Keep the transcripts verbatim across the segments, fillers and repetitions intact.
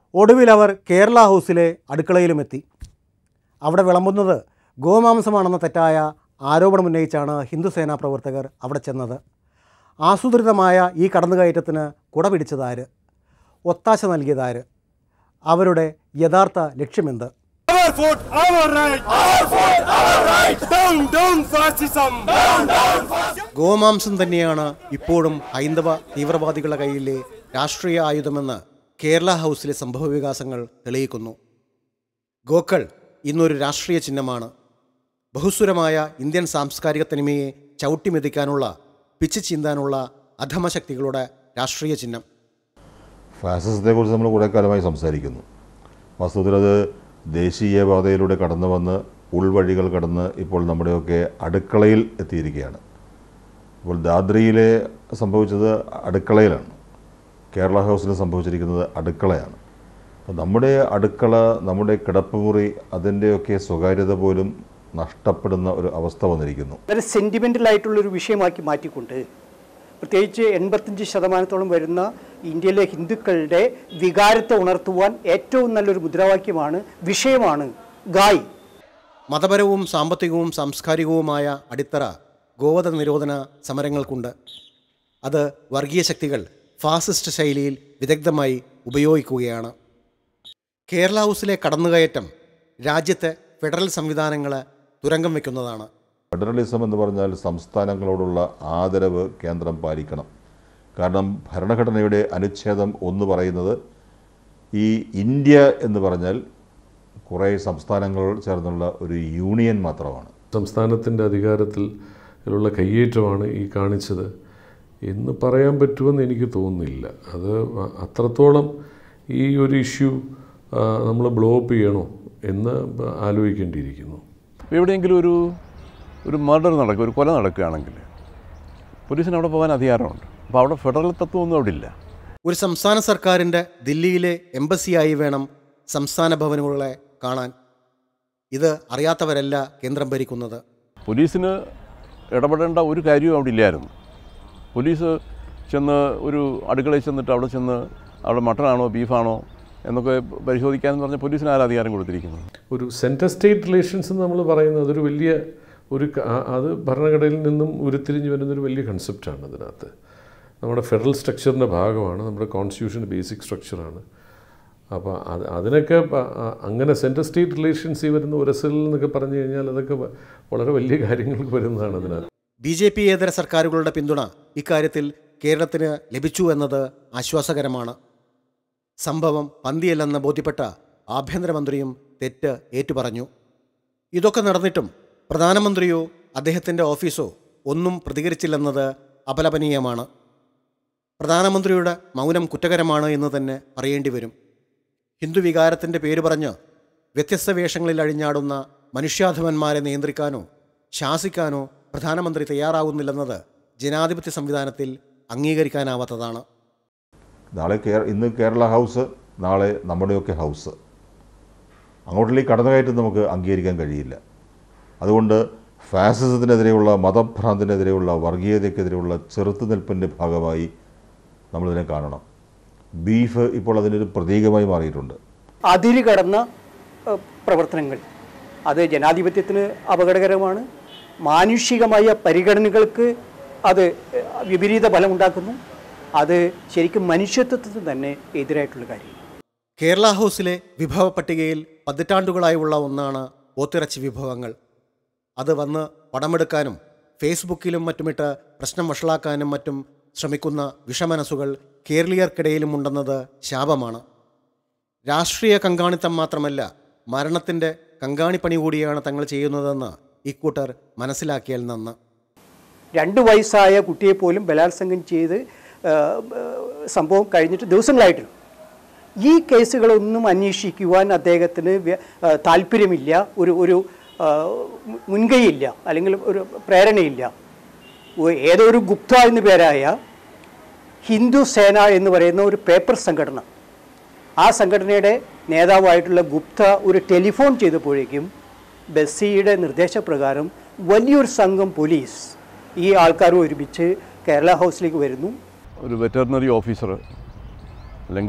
ഒടുവിൽ അവർ കേരള ഹൗസിലെ അടുക്കളയിലുമെത്തി. അവിടെ വിളമ്പുന്നത് ഗോമാംസമാണെന്ന തെറ്റായ ആരോപണമുന്നയിച്ചാണ് ഹിന്ദുസേനാ പ്രവർത്തകർ അവിടെ ചെന്നത്. ആസൂത്രിതമായ ഈ കടന്നുകയറ്റത്തിന് കുട പിടിച്ചതാര്? ഒത്താശ നൽകിയതാര്? അവരുടെ യഥാർത്ഥ ലക്ഷ്യമെന്ത്? ഗോമാംസം തന്നെയാണ് ഇപ്പോഴും ഹൈന്ദവ തീവ്രവാദികളുടെ കയ്യിലെ രാഷ്ട്രീയ ആയുധമെന്ന് കേരള ഹൗസിലെ സംഭവവികാസങ്ങൾ തെളിയിക്കുന്നു. ഗോക്കൾ ഇന്നൊരു രാഷ്ട്രീയ ചിഹ്നമാണ്. ബഹുസ്വരമായ ഇന്ത്യൻ സാംസ്കാരിക തനിമയെ ചവിട്ടിമെതിക്കാനുള്ള, പിച്ച് ചീന്താനുള്ള അധമശക്തികളുടെ രാഷ്ട്രീയ ചിഹ്നം. ഫാസിസത്തെക്കുറിച്ച് നമ്മൾ കുറേ കാലമായി സംസാരിക്കുന്നു. വാസ്തവത്തിൽ അത് ദേശീയപാതയിലൂടെ കടന്നു വന്ന് ഉൾവഴികൾ കടന്ന് ഇപ്പോൾ നമ്മുടെയൊക്കെ അടുക്കളയിൽ എത്തിയിരിക്കുകയാണ്. ഇപ്പോൾ ദാദ്രിയിലെ സംഭവിച്ചത് അടുക്കളയിലാണ്, കേരള ഹൗസിൽ സംഭവിച്ചിരിക്കുന്നത് അടുക്കളയാണ്. അപ്പോൾ നമ്മുടെ അടുക്കള, നമ്മുടെ കിടപ്പുമുറി, അതിൻ്റെയൊക്കെ സ്വകാര്യത പോലും നഷ്ടപ്പെടുന്ന ഒരു അവസ്ഥ വന്നിരിക്കുന്നു. വളരെ സെൻറ്റിമെൻ്റലായിട്ടുള്ളൊരു വിഷയമാക്കി മാറ്റിക്കൊണ്ട്, പ്രത്യേകിച്ച് എൺപത്തഞ്ച് ശതമാനത്തോളം വരുന്ന ഇന്ത്യയിലെ ഹിന്ദുക്കളുടെ വികാരത്തെ ഉണർത്തുവാൻ ഏറ്റവും നല്ലൊരു മുദ്രാവാക്യമാണ്, വിഷയമാണ് ഗായ്. മതപരവും സാമ്പത്തികവും സാംസ്കാരികവുമായ അടിത്തറ ഗോവധ നിരോധന സമരങ്ങൾക്കുണ്ട്. അത് വർഗീയ ശക്തികൾ ഫാസിസ്റ്റ് ശൈലിയിൽ വിദഗ്ധമായി ഉപയോഗിക്കുകയാണ്. കേരള ഹൗസിലെ കടന്നുകയറ്റം രാജ്യത്തെ ഫെഡറൽ സംവിധാനങ്ങളെ തുരങ്കം വയ്ക്കുന്നതാണ്. ഫെഡറലിസം എന്ന് പറഞ്ഞാൽ സംസ്ഥാനങ്ങളോടുള്ള ആദരവ് കേന്ദ്രം പാലിക്കണം. കാരണം ഭരണഘടനയുടെ അനുച്ഛേദം ഒന്ന് പറയുന്നത് ഈ ഇന്ത്യ എന്ന് പറഞ്ഞാൽ കുറേ സംസ്ഥാനങ്ങൾ ചേർന്നുള്ള ഒരു യൂണിയൻ മാത്രമാണ്. സംസ്ഥാനത്തിൻ്റെ അധികാരത്തിലുള്ള കയ്യേറ്റമാണ് ഈ കാണിച്ചത് എന്ന് പറയാൻ പറ്റുമെന്ന് എനിക്ക് തോന്നുന്നില്ല. അത് അത്രത്തോളം ഈ ഒരു ഇഷ്യൂ നമ്മൾ ബ്ലോ അപ്പ് ചെയ്യണോ എന്ന് ആലോചിക്കേണ്ടിയിരിക്കുന്നു. എവിടെയെങ്കിലും ഒരു ഒരു മർഡർ നടക്കുക, ഒരു കൊല നടക്കുകയാണെങ്കിൽ പോലീസിന് അവിടെ പോകാൻ അധികാരമുണ്ട്. അപ്പോൾ അവിടെ ഫെഡറൽ തത്വമൊന്നും അവിടെ ഇല്ല. ഒരു സംസ്ഥാന സർക്കാരിൻ്റെ ദില്ലിയിലെ എംബസിയായി വേണം സംസ്ഥാന ഭവനുകളെ കാണാൻ. ഇത് അറിയാത്തവരല്ല കേന്ദ്രം ഭരിക്കുന്നത്. പോലീസിന് ഇടപെടേണ്ട ഒരു കാര്യവും അവിടെ ഇല്ലായിരുന്നു. പോലീസ് ചെന്ന് ഒരു അടുക്കളയിൽ ചെന്നിട്ട് അവിടെ ചെന്ന് അവിടെ മട്ടനാണോ ബീഫാണോ എന്നൊക്കെ പരിശോധിക്കാമെന്ന് പറഞ്ഞാൽ പോലീസിന് ആരും അധികാരം കൊടുത്തിരിക്കുന്നത്. ഒരു സെൻറ്റർ സ്റ്റേറ്റ് റിലേഷൻസ് എന്ന് നമ്മൾ പറയുന്നത് അതൊരു വലിയ ഒരു അത് ഭരണഘടനയിൽ നിന്നും ഉരുത്തിരിഞ്ഞ് വരുന്നൊരു വലിയ കൺസെപ്റ്റാണ്. അതിനകത്ത് നമ്മുടെ ഫെഡറൽ സ്ട്രക്ചറിൻ്റെ ഭാഗമാണ്, നമ്മുടെ കോൺസ്റ്റിറ്റ്യൂഷൻ്റെ ബേസിക് സ്ട്രക്ചറാണ്. അപ്പോൾ അത് അതിനൊക്കെ അങ്ങനെ സെൻറ്റർ സ്റ്റേറ്റ് റിലേഷൻസ് ഈ വരുന്ന ഉരസൽ എന്നൊക്കെ പറഞ്ഞു കഴിഞ്ഞാൽ അതൊക്കെ വളരെ വലിയ കാര്യങ്ങൾക്ക് വരുന്നതാണ്. അതിനകത്ത് ബി ജെ പി ഏതര സർക്കാരുകളുടെ പിന്തുണ ഇക്കാര്യത്തിൽ കേരളത്തിന് ലഭിച്ചു എന്നത് ആശ്വാസകരമാണ്. സംഭവം പന്തിയല്ലെന്ന് ബോധ്യപ്പെട്ട ആഭ്യന്തരമന്ത്രിയും തെറ്റ് ഏറ്റുപറഞ്ഞു. ഇതൊക്കെ നടന്നിട്ടും പ്രധാനമന്ത്രിയോ അദ്ദേഹത്തിൻ്റെ ഓഫീസോ ഒന്നും പ്രതികരിച്ചില്ലെന്നത് അപലപനീയമാണ്. പ്രധാനമന്ത്രിയുടെ മൗനം കുറ്റകരമാണ് എന്ന് തന്നെ പറയേണ്ടി വരും. ഹിന്ദു വികാരത്തിൻ്റെ പേര് പറഞ്ഞ് വ്യത്യസ്ത വേഷങ്ങളിൽ അഴിഞ്ഞാടുന്ന മനുഷ്യാധമന്മാരെ നിയന്ത്രിക്കാനോ ശാസിക്കാനോ പ്രധാനമന്ത്രി തയ്യാറാകുന്നില്ലെന്നത് ജനാധിപത്യ സംവിധാനത്തിൽ അംഗീകരിക്കാനാവാത്തതാണ്. നാളെ കേ ഇന്ന് കേരള ഹൗസ്, നാളെ നമ്മുടെയൊക്കെ ഹൗസ്. അങ്ങോട്ടുള്ള ഈ കടന്നുകയറ്റം നമുക്ക് അംഗീകരിക്കാൻ കഴിയില്ല. അതുകൊണ്ട് ഫാസിസത്തിനെതിരെയുള്ള, മതഭ്രാന്തിനെതിരെയുള്ള, വർഗീയതയ്ക്കെതിരെയുള്ള ചെറുത്തുനിൽപ്പിൻ്റെ ഭാഗമായി നമ്മളിതിനെ കാണണം. ബീഫ് ഇപ്പോൾ അതിനൊരു പ്രതീകമായി മാറിയിട്ടുണ്ട്. അതിര് കടന്ന പ്രവർത്തനങ്ങൾ അത് ജനാധിപത്യത്തിന് അപകടകരമാണ്. മാനുഷികമായ പരിഗണനകൾക്ക് അത് വിപരീത ഫലമുണ്ടാക്കുന്നു. അത് ശരിക്കും മനുഷ്യത്വത്തിന് തന്നെ എതിരായിട്ടുള്ള കാര്യം. കേരള ഹൗസിലെ വിഭവ പട്ടികയിൽ പതിറ്റാണ്ടുകളായുള്ള ഒന്നാണ് പോത്തിറച്ചി വിഭവങ്ങൾ. അത് വന്ന് പടമെടുക്കാനും ഫേസ്ബുക്കിലും മറ്റുമിട്ട് പ്രശ്നം വഷളാക്കാനും മറ്റും ശ്രമിക്കുന്ന വിഷമനസ്സുകൾ കേരളീയർക്കിടയിലും ഉണ്ടെന്നത് ശാപമാണ്. രാഷ്ട്രീയ കങ്കാണിത്തം മാത്രമല്ല, മരണത്തിൻ്റെ കങ്കാണിപ്പണി കൂടിയാണ് തങ്ങൾ ചെയ്യുന്നതെന്ന് ഇക്കൂട്ടർ മനസ്സിലാക്കിയാൽ നന്ന്. രണ്ട് വയസ്സായ കുട്ടിയെപ്പോലും ബലാത്സംഗം ചെയ്ത് സംഭവം കഴിഞ്ഞിട്ട് ദിവസങ്ങളായിട്ടില്ല. ഈ കേസുകളൊന്നും അന്വേഷിക്കുവാൻ അദ്ദേഹത്തിന് താല്പര്യമില്ല, ഒരു ഒരു മുൻകൈയില്ല, അല്ലെങ്കിൽ ഒരു പ്രേരണയില്ല. ഏതോ ഒരു ഗുപ്ത എന്നു പേരായ ഹിന്ദു സേന എന്ന് പറയുന്ന ഒരു പേപ്പർ സംഘടന, ആ സംഘടനയുടെ നേതാവായിട്ടുള്ള ഗുപ്ത ഒരു ടെലിഫോൺ ചെയ്തപ്പോഴേക്കും ബസ്സിയുടെ നിർദ്ദേശപ്രകാരം വലിയൊരു സംഘം പോലീസ് ഈ ആൾക്കാരും ഒരുമിച്ച് കേരള ഹൗസിലേക്ക് വരുന്നു. ഒരു വെറ്ററിനറി ഓഫീസർ അല്ലെങ്കിൽ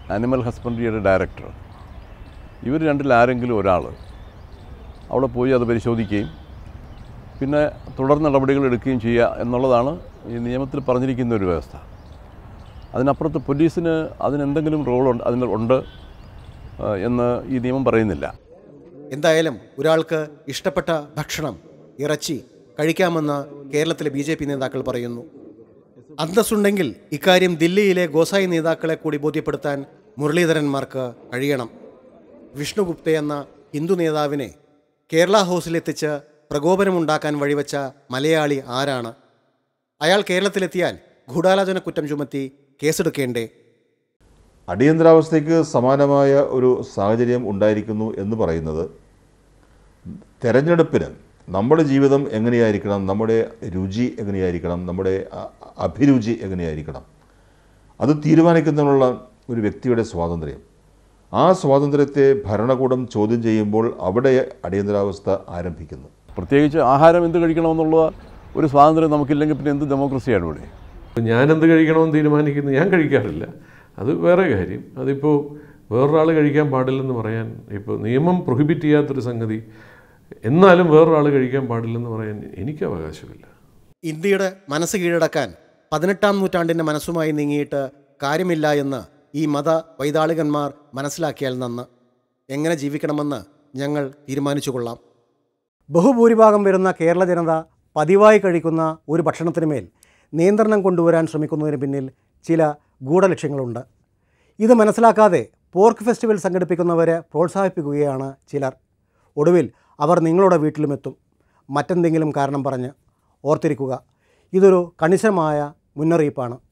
ആനിമൽ ഹസ്ബൻഡറിയുടെ ഡയറക്ടർ, ഇവർ രണ്ടിൽ ആരെങ്കിലും ഒരാൾ അവിടെ പോയി അത് പരിശോധിക്കുകയും പിന്നെ തുടർ നടപടികൾ എടുക്കുകയും ചെയ്യുക എന്നുള്ളതാണ് ഈ നിയമത്തിൽ പറഞ്ഞിരിക്കുന്ന ഒരു വ്യവസ്ഥ. അതിനപ്പുറത്ത് പോലീസിന് അതിനെന്തെങ്കിലും റോളുണ്ട് അതിന് ഉണ്ട് എന്ന് ഈ നിയമം പറയുന്നില്ല. എന്തായാലും ഒരാൾക്ക് ഇഷ്ടപ്പെട്ട ഭക്ഷണം ഇറച്ചി കഴിക്കാമെന്ന് കേരളത്തിലെ ബി ജെ പി നേതാക്കൾ പറയുന്നു. അന്തസ്സുണ്ടെങ്കിൽ ഇക്കാര്യം ദില്ലിയിലെ ഗോസായി നേതാക്കളെ കൂടി ബോധ്യപ്പെടുത്താൻ മുരളീധരന്മാർക്ക് കഴിയണം. വിഷ്ണുഗുപ്ത എന്ന ഹിന്ദു നേതാവിനെ കേരള ഹൗസിലെത്തിച്ച് പ്രകോപനമുണ്ടാക്കാൻ വഴിവെച്ച മലയാളി ആരാണ്? അയാൾ കേരളത്തിലെത്തിയാൽ ഗൂഢാലോചന കുറ്റം ചുമത്തി കേസെടുക്കേണ്ടേ? അടിയന്തരാവസ്ഥയ്ക്ക് സമാനമായ ഒരു സാഹചര്യം ഉണ്ടായിരിക്കുന്നു എന്ന് പറയുന്നത് തെരഞ്ഞെടുപ്പിന് നമ്മുടെ ജീവിതം എങ്ങനെയായിരിക്കണം, നമ്മുടെ രുചി എങ്ങനെയായിരിക്കണം, നമ്മുടെ അഭിരുചി എങ്ങനെയായിരിക്കണം, അത് തീരുമാനിക്കുന്നതിനുള്ള ഒരു വ്യക്തിയുടെ സ്വാതന്ത്ര്യം. ആ സ്വാതന്ത്ര്യത്തെ ഭരണകൂടം ചോദ്യം ചെയ്യുമ്പോൾ അവിടെ അടിയന്തരാവസ്ഥ ആരംഭിക്കുന്നു. പ്രത്യേകിച്ച് ആഹാരം എന്ത് കഴിക്കണമെന്നുള്ള ഒരു സ്വാതന്ത്ര്യം നമുക്കില്ലെങ്കിൽ പിന്നെ എന്ത് ഡെമോക്രസിയാണ് ഇവിടെ? ഞാനെന്ത് കഴിക്കണമെന്ന് തീരുമാനിക്കുന്നത് ഞാൻ കഴിക്കാറില്ല, അത് വേറെ കാര്യം. അതിപ്പോൾ വേറൊരാൾ കഴിക്കാൻ പാടില്ലെന്ന് പറയാൻ ഇപ്പോൾ നിയമം പ്രൊഹിബിറ്റ് ചെയ്യാത്തൊരു സംഗതി, എന്നാലും വേറൊരാൾ കഴിക്കാൻ പാടില്ലെന്ന് പറയാൻ എനിക്ക് അവകാശമില്ല. ഇന്ത്യയുടെ മനസ്സ് കീഴടക്കാൻ പതിനെട്ടാം നൂറ്റാണ്ടിൻ്റെ മനസ്സുമായി നീങ്ങിയിട്ട് കാര്യമില്ല എന്ന് ഈ മത വൈതാളികന്മാർ മനസ്സിലാക്കിയാൽ നന്ന്. എങ്ങനെ ജീവിക്കണമെന്ന് ഞങ്ങൾ തീരുമാനിച്ചു കൊള്ളാം. ബഹുഭൂരിഭാഗം വരുന്ന കേരള ജനത പതിവായി കഴിക്കുന്ന ഒരു ഭക്ഷണത്തിന് മേൽ നിയന്ത്രണം കൊണ്ടുവരാൻ ശ്രമിക്കുന്നതിന് പിന്നിൽ ചില ഗൂഢലക്ഷ്യങ്ങളുണ്ട്. ഇത് മനസ്സിലാക്കാതെ പോർക്ക് ഫെസ്റ്റിവൽ സംഘടിപ്പിക്കുന്നവരെ പ്രോത്സാഹിപ്പിക്കുകയാണ് ചിലർ. ഒടുവിൽ അവർ നിങ്ങളുടെ വീട്ടിലുമെത്തും, മറ്റെന്തെങ്കിലും കാരണം പറഞ്ഞ്. ഓർത്തിരിക്കുക, ഇതൊരു കണിശമായ മുന്നറിയിപ്പാണ്.